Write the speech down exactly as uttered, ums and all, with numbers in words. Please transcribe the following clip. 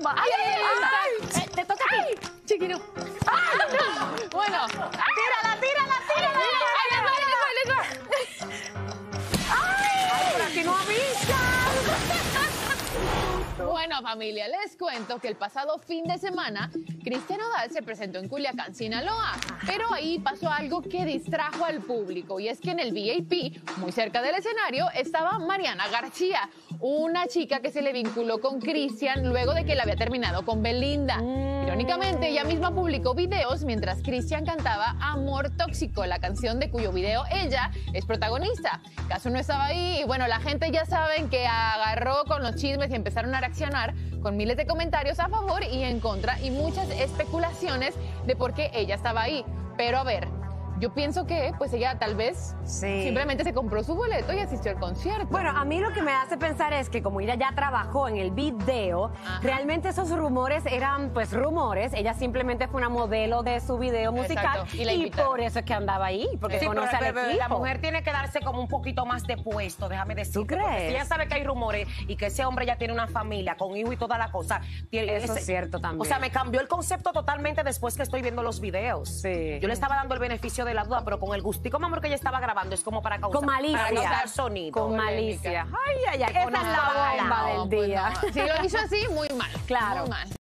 bomba. ¡Ay, ay, ay! ay. Eh, te toca a ti. Chiquito. ¡Ay, no! Bueno. ¡Tírala, tírala, tírala! ¡Ay, les va, les va, les va! ¡Ay, por aquí no avisan! Bueno, familia, les cuento que el pasado fin de semana, Cristian Nodal se presentó en Culiacán, Sinaloa. Pero ahí pasó algo que distrajo al público. Y es que en el V I P, muy cerca del escenario, estaba Mariana García, una chica que se le vinculó con Cristian luego de que él había terminado con Belinda. Irónicamente, ella misma publicó videos mientras Cristian cantaba Amor Tóxico, la canción de cuyo video ella es protagonista. Caso no estaba ahí y bueno, la gente ya saben que agarró con los chismes y empezaron a reaccionar con miles de comentarios a favor y en contra y muchas especulaciones de por qué ella estaba ahí. Pero a ver, yo pienso que pues ella tal vez Sí. simplemente se compró su boleto y asistió al concierto. Bueno, a mí lo que me hace pensar es que como ella ya trabajó en el video, Ajá. realmente esos rumores eran pues rumores. Ella simplemente fue una modelo de su video musical. Exacto, y la y invitaron. por eso es que andaba ahí, porque Sí, conoce pero, al pero, equipo. la mujer tiene que darse como un poquito más de puesto, déjame decirte. ¿Tú crees? Porque si ella sabe que hay rumores y que ese hombre ya tiene una familia con hijo y toda la cosa. Tiene Eso es cierto también. O sea, me cambió el concepto totalmente después que estoy viendo los videos. Sí. Yo le estaba dando el beneficio de la duda, pero con el gustico amor que ella estaba grabando es como para causar, Con malicia. para causar sonido. Con malicia. Ay, ay, ay. Esa es la bomba del día. Si lo hizo así, muy mal. Claro. Muy mal.